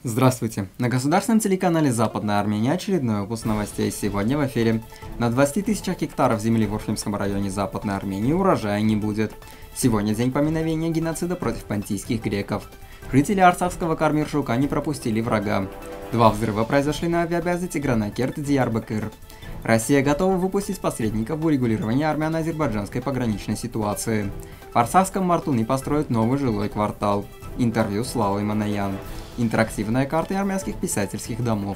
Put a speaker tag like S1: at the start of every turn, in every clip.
S1: Здравствуйте! На государственном телеканале «Западная Армения» очередной выпуск новостей. Сегодня в эфире. На 20 тысячах гектаров земли в Урфимском районе Западной Армении урожая не будет. Сегодня день поминовения геноцида против понтийских греков. Жители Арцахского Кармиршука не пропустили врага. Два взрыва произошли на авиабазе Тигранакерт-Диярбакыр. Россия готова выпустить посредников в урегулировании армяно-азербайджанской пограничной ситуации. В Арцахском Мартуни построят новый жилой квартал. Интервью с Лалой Манаян. Интерактивная карта армянских писательских домов.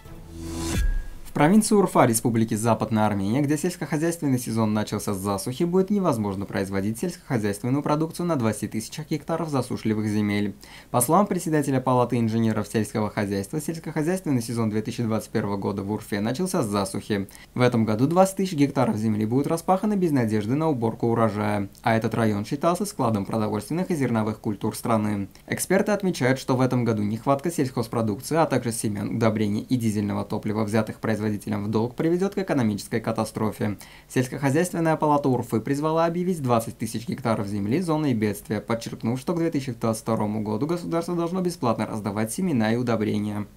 S1: В провинции Урфа Республики Западная Армения, где сельскохозяйственный сезон начался с засухи, будет невозможно производить сельскохозяйственную продукцию на 20 тысячах гектаров засушливых земель. По словам председателя Палаты инженеров сельского хозяйства, сельскохозяйственный сезон 2021 года в Урфе начался с засухи. В этом году 20 тысяч гектаров земли будут распаханы без надежды на уборку урожая, а этот район считался складом продовольственных и зерновых культур страны. Эксперты отмечают, что в этом году нехватка сельхозпродукции, а также семян, удобрений и дизельного топлива, взятых производителям в долг, приведет к экономической катастрофе. Сельскохозяйственная палата Урфы призвала объявить 20 тысяч гектаров земли зоной бедствия, подчеркнув, что к 2022 году государство должно бесплатно раздавать семена и удобрения.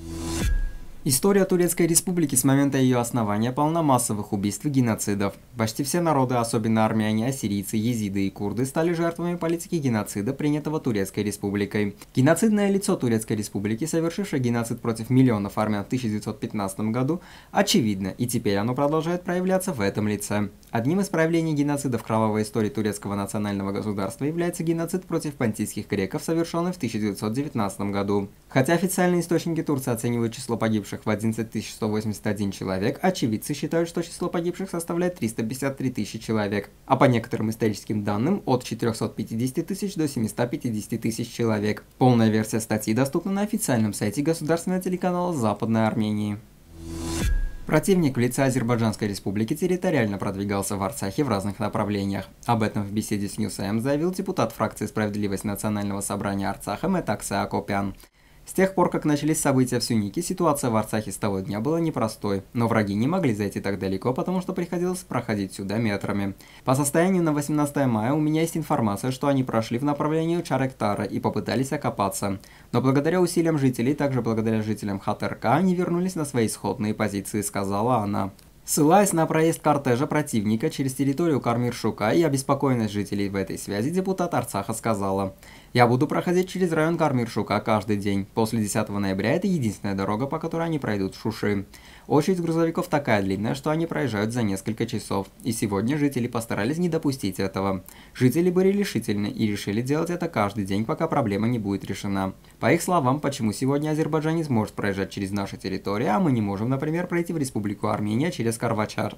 S1: История Турецкой Республики с момента ее основания полна массовых убийств и геноцидов. Почти все народы, особенно армяне, ассирийцы, езиды и курды, стали жертвами политики геноцида, принятого Турецкой Республикой. Геноцидное лицо Турецкой Республики, совершившее геноцид против миллионов армян в 1915 году, очевидно, и теперь оно продолжает проявляться в этом лице. Одним из проявлений геноцида в кровавой истории турецкого национального государства является геноцид против понтийских греков, совершенный в 1919 году. Хотя официальные источники Турции оценивают число погибших в 11 181 человек, очевидцы считают, что число погибших составляет 353 тысячи человек, а по некоторым историческим данным от 450 тысяч до 750 тысяч человек. Полная версия статьи доступна на официальном сайте государственного телеканала Западной Армении. Противник в лице Азербайджанской республики территориально продвигался в Арцахе в разных направлениях. Об этом в беседе с Ньюс-АМ заявил депутат фракции «Справедливость» Национального собрания Арцаха Метаксе Акопян. С тех пор, как начались события в Сюнике, ситуация в Арцахе с того дня была непростой, но враги не могли зайти так далеко, потому что приходилось проходить сюда метрами. По состоянию на 18 мая у меня есть информация, что они прошли в направлении Чаректара и попытались окопаться. Но благодаря усилиям жителей, также благодаря жителям Хатырка, они вернулись на свои исходные позиции, сказала она. Ссылаясь на проезд кортежа противника через территорию Кармиршука и обеспокоенность жителей в этой связи, депутат Арцаха сказала: «Я буду проходить через район Кармиршука каждый день. После 10 ноября это единственная дорога, по которой они пройдут в Шуши. Очередь грузовиков такая длинная, что они проезжают за несколько часов. И сегодня жители постарались не допустить этого. Жители были решительны и решили делать это каждый день, пока проблема не будет решена. По их словам, почему сегодня Азербайджан не сможет проезжать через нашу территорию, а мы не можем, например, пройти в Республику Армения через Карвачар».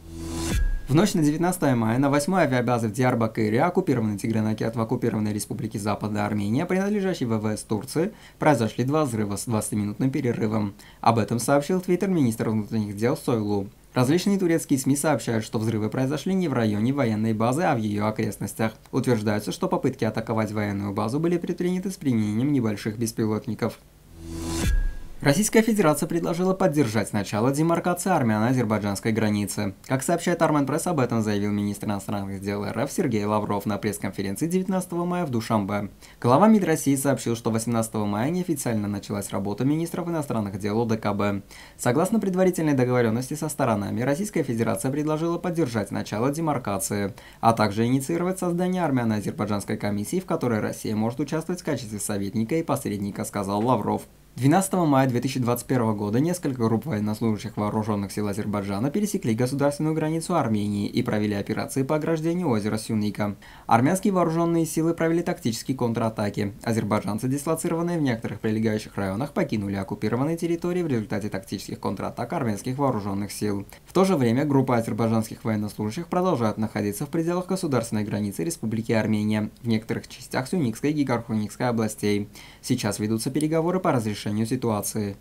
S1: В ночь на 19 мая на 8-й авиабазе в Диярбакыре, оккупированной Тигранакерт в оккупированной республике Западная Армения, принадлежащей ВВС Турции, произошли два взрыва с 20-минутным перерывом. Об этом сообщил твиттер министра внутренних дел Сойлу. Различные турецкие СМИ сообщают, что взрывы произошли не в районе военной базы, а в ее окрестностях. Утверждается, что попытки атаковать военную базу были предприняты с применением небольших беспилотников. Российская Федерация предложила поддержать начало демаркации армяно-азербайджанской границы. Как сообщает Армен Пресс, об этом заявил министр иностранных дел РФ Сергей Лавров на пресс-конференции 19 мая в Душанбе. Глава МИД России сообщил, что 18 мая неофициально началась работа министров иностранных дел ОДКБ. Согласно предварительной договоренности со сторонами, Российская Федерация предложила поддержать начало демаркации, а также инициировать создание армяно-азербайджанской комиссии, в которой Россия может участвовать в качестве советника и посредника, сказал Лавров. 12 мая 2021 года несколько групп военнослужащих вооруженных сил Азербайджана пересекли государственную границу Армении и провели операции по ограждению озера Сюника. Армянские вооруженные силы провели тактические контратаки. Азербайджанцы, дислоцированные в некоторых прилегающих районах, покинули оккупированные территории в результате тактических контратак армянских вооруженных сил. В то же время группа азербайджанских военнослужащих продолжает находиться в пределах государственной границы Республики Армения, в некоторых частях Сюникской и Гархуникской областей. Сейчас ведутся переговоры по разрешению ситуации.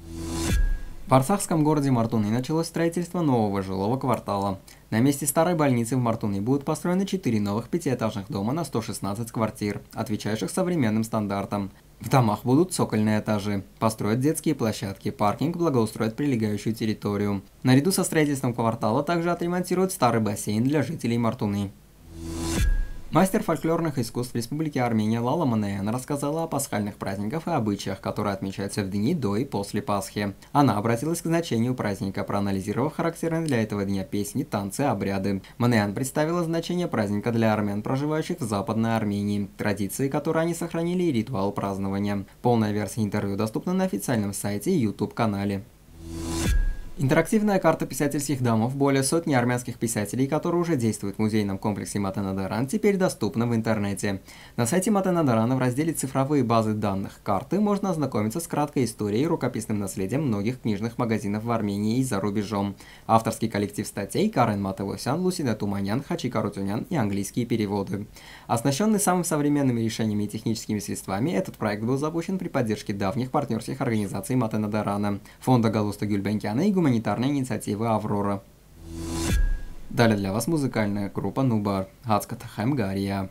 S1: В арцахском городе Мартуни началось строительство нового жилого квартала. На месте старой больницы в Мартуни будут построены 4 новых 5-этажных дома на 116 квартир, отвечающих современным стандартам. В домах будут цокольные этажи, построят детские площадки, паркинг, благоустроят прилегающую территорию. Наряду со строительством квартала также отремонтируют старый бассейн для жителей Мартуни. Мастер фольклорных искусств Республики Армения Лала Манеян рассказала о пасхальных праздниках и обычаях, которые отмечаются в дни до и после Пасхи. Она обратилась к значению праздника, проанализировав характерные для этого дня песни, танцы, обряды. Манеян представила значение праздника для армян, проживающих в Западной Армении, традиции, которые они сохранили, и ритуал празднования. Полная версия интервью доступна на официальном сайте и YouTube-канале. Интерактивная карта писательских домов более сотни армянских писателей, которые уже действуют в музейном комплексе Матенадаран, теперь доступна в интернете. На сайте Матенадарана в разделе «Цифровые базы данных карты» можно ознакомиться с краткой историей и рукописным наследием многих книжных магазинов в Армении и за рубежом. Авторский коллектив статей Карен Матевосян, Лусида Туманян, Хачи Карутюнян и английские переводы. Оснащенный самыми современными решениями и техническими средствами, этот проект был запущен при поддержке давних партнерских организаций Матенадарана, фонда Галуста Гюльбенкяна и гуманитарной инициативы «Аврора». Далее для вас музыкальная группа Нубар «Хацкатахэм Гария».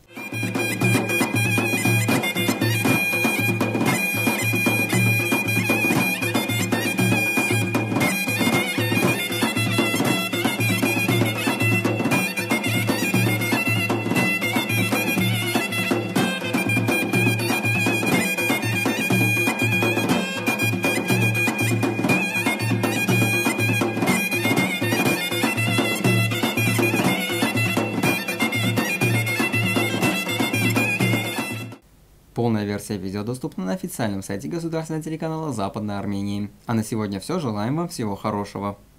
S1: Полная версия видео доступна на официальном сайте государственного телеканала Западной Армении. А на сегодня все. Желаем вам всего хорошего.